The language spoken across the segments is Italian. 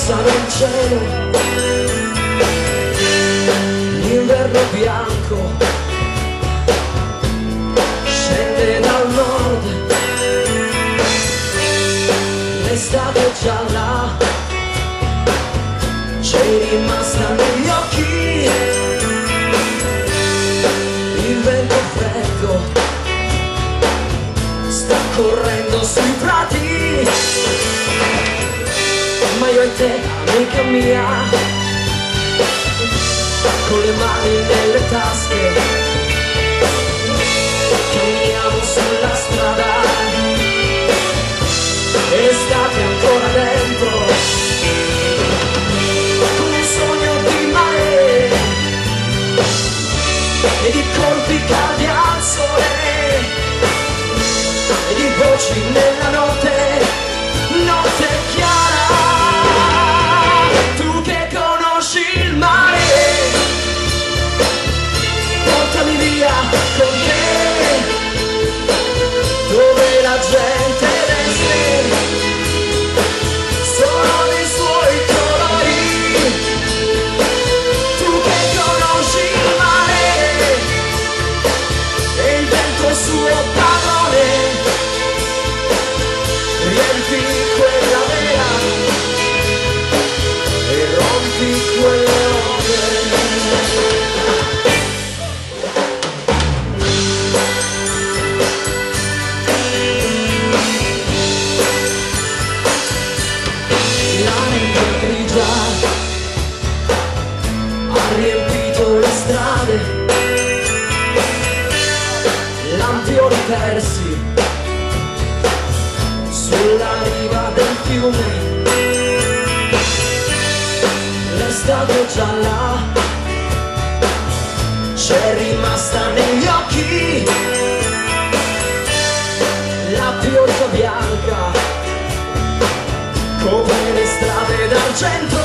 abbassano il cielo, l'inverno bianco scende dal nord, l'estate è già là, c'è rimasta negli occhi, il vento freddo sta correndo sui prati, ma io e te, amica mia, con le mani nelle tasche, camminiamo sulla strada, e l'estate ancora dentro, con un sogno di mare, e di colpi caldi al sole, e di voci nella notte, notte chiara. Tu che conosci il mare, portami via con te, dove la gente veste solo dei suoi colori. Tu che conosci il mare e il vento suo padrone, riempi quella vera e rompi quelle ore. La neve grigia ha riempito le strade, lampioni persi sulla riva del fiume, l'estate è già là, c'è rimasta negli occhi, la pioggia bianca come le strade d'argento,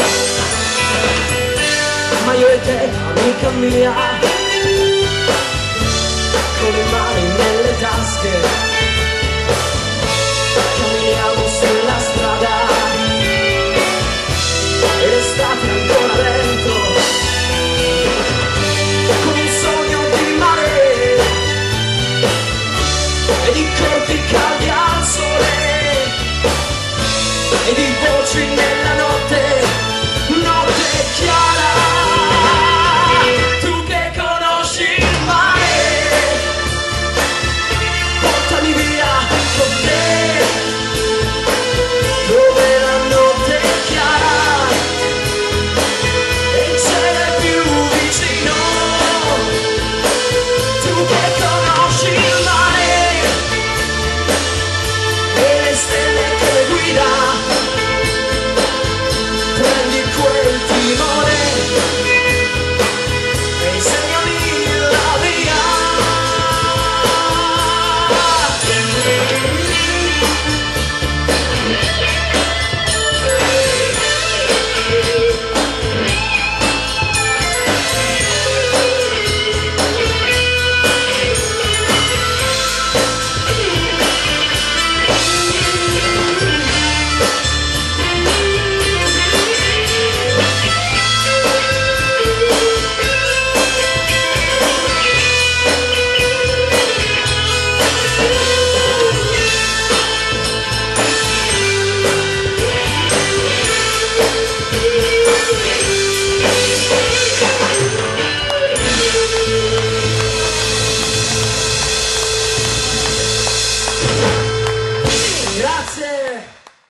ma io e te, amica mia, con le mani nelle tasche,